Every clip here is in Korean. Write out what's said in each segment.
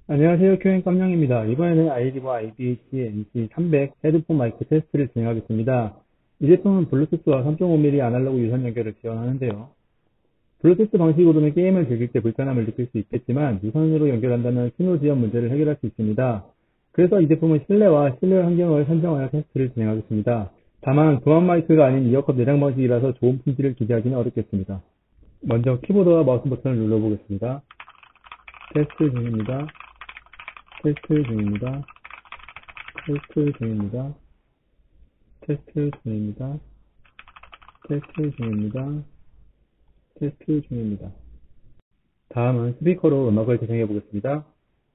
안녕하세요. 큐엔 깜냥입니다. 이번에는 아이리버 IBH-NC300 헤드폰 마이크 테스트를 진행하겠습니다. 이 제품은 블루투스와 3.5mm 아날로그 유선 연결을 지원하는데요. 블루투스 방식으로는 게임을 즐길 때 불편함을 느낄 수 있겠지만 유선으로 연결한다면 신호 지연 문제를 해결할 수 있습니다. 그래서 이 제품은 실내와 실외 환경을 선정하여 테스트를 진행하겠습니다. 다만 도안 마이크가 아닌 이어컵 내장 방식이라서 좋은 품질을 기대하기는 어렵겠습니다. 먼저 키보드와 마우스 버튼을 눌러보겠습니다. 테스트 중입니다. 테스트 중입니다. 테스트 중입니다. 테스트 중입니다. 테스트 중입니다. 테스트 중입니다. 다음은 스피커로 음악을 재생해 보겠습니다.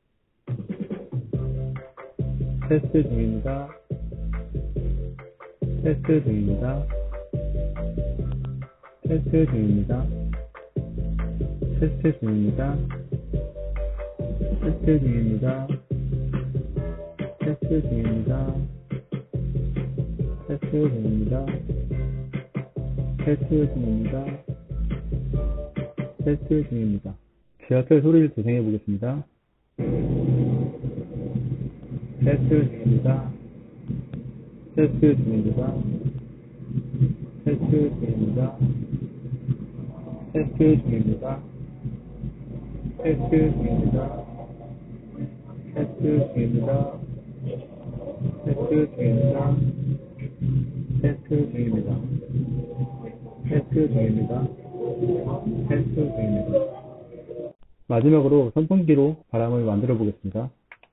테스트 중입니다. 테스트 중입니다. 테스트 중입니다. 테스트 중입니다. 테스트 중입니다. 테스트 중입니다. 테스트 중입니다. 테스트 중입니다. 테스트 중입니다. 지하철 소리를 재생해 보겠습니다. 테스트 중입니다. 테스트 중입니다. 테스트 중입니다. 테스트 중입니다. 테스트 중입니다. 테스트 중입니다. 테스트 중입니다. 테스트 중입니다. 테스트 중입니다. 테스트 중입니다. 마지막으로 선풍기로 바람을 만들어 보겠습니다.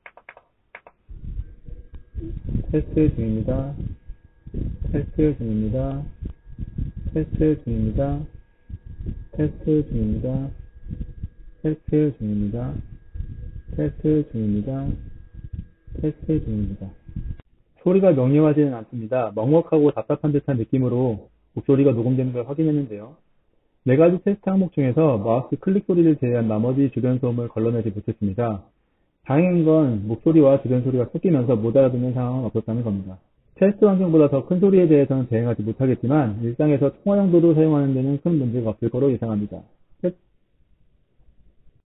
테스트 중입니다. 테스트 중입니다. 테스트 중입니다. 테스트 중입니다. 테스트 중입니다. 테스트 중입니다. 테스트 중입니다. 소리가 명료하지는 않습니다. 먹먹하고 답답한 듯한 느낌으로 목소리가 녹음되는 걸 확인했는데요. 4가지 테스트 항목 중에서 마우스 클릭 소리를 제외한 나머지 주변 소음을 걸러내지 못했습니다. 다행인 건 목소리와 주변 소리가 섞이면서 못 알아듣는 상황은 없었다는 겁니다. 테스트 환경보다 더 큰 소리에 대해서는 대응하지 못하겠지만 일상에서 통화 용도로 사용하는 데는 큰 문제가 없을 거로 예상합니다.